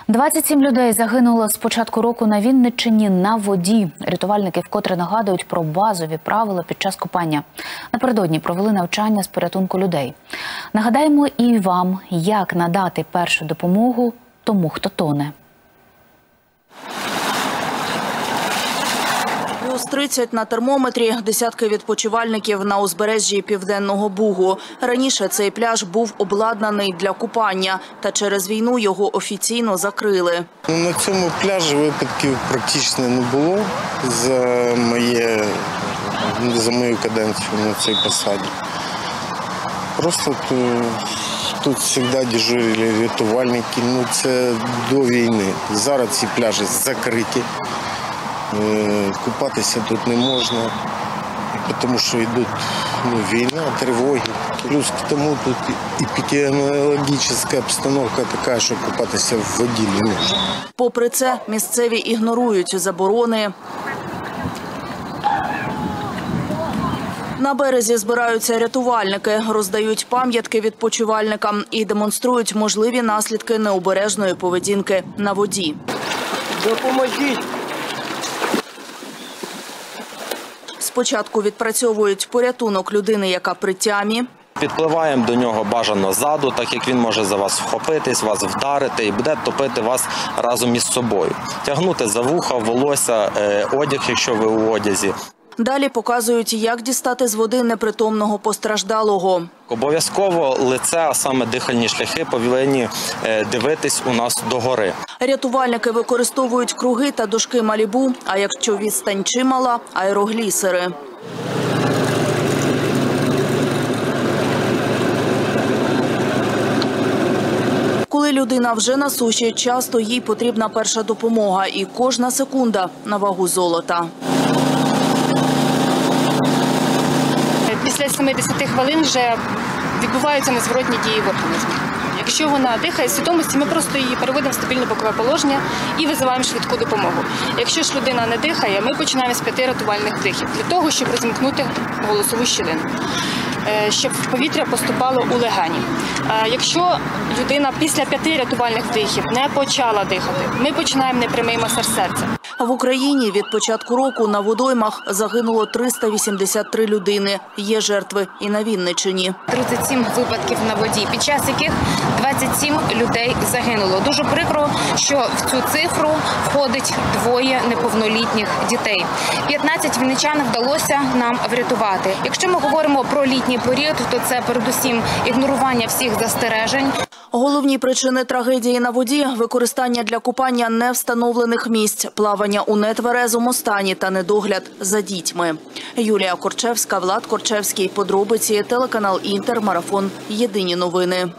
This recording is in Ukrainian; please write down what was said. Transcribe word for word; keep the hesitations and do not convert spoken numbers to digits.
двадцять сім людей загинуло з початку року на Вінниччині на воді. Рятувальники вкотре нагадують про базові правила під час купання. Напередодні провели навчання з порятунку людей. Нагадаємо і вам, як надати першу допомогу тому, хто тоне. плюс тридцять на термометрі, десятки відпочивальників на узбережжі Південного Бугу. Раніше цей пляж був обладнаний для купання, та через війну його офіційно закрили. На цьому пляжі випадків практично не було за, моє, за мою каденцію на цій посаді. Просто тут завжди дежурили рятувальники, ну це до війни. Зараз ці пляжі закриті. Купатися тут не можна, тому що йдуть ну, війна, тривоги. Плюс к тому тут епідеміологічна обстановка така, що купатися в воді не можна. Попри це, місцеві ігнорують заборони. На березі збираються рятувальники, роздають пам'ятки відпочивальникам і демонструють можливі наслідки необережної поведінки на воді. Допоможіть! Спочатку відпрацьовують порятунок людини, яка при тямі. Підпливаємо до нього бажано ззаду, так як він може за вас вхопитись, вас вдарити і буде топити вас разом із собою. Тягнути за вуха, волосся, одяг, якщо ви у одязі. Далі показують, як дістати з води непритомного постраждалого. Обов'язково лице, а саме дихальні шляхи, повинні дивитись у нас догори. Рятувальники використовують круги та дошки Малібу, а якщо відстань чимала – аероглісери. Коли людина вже на суші, часто їй потрібна перша допомога і кожна секунда на вагу золота. Після сімдесят хвилин вже відбуваються незворотні дії в організмі. Якщо вона дихає з свідомості, ми просто її переводимо в стабільне бокове положення і визиваємо швидку допомогу. Якщо ж людина не дихає, ми починаємо з п'яти рятувальних вдихів для того, щоб розімкнути голосову щілину, щоб повітря поступало у легені. Якщо людина після п'яти рятувальних вдихів не почала дихати, ми починаємо непрямий масаж серця. В Україні від початку року на водоймах загинуло триста вісімдесят три людини. Є жертви і на Вінниччині. тридцять сім випадків на воді, під час яких двадцять сім людей загинуло. Дуже прикро, що в цю цифру входить двоє неповнолітніх дітей. п'ятнадцять вінничан вдалося нам врятувати. Якщо ми говоримо про літній період, то це передусім ігнорування всіх застережень. Головні причини трагедії на воді – використання для купання невстановлених місць, плавання у нетверезому стані та недогляд за дітьми. Юлія Корчевська, Влад Корчевський. Подробиці. Телеканал Інтер. Марафон. Єдині новини.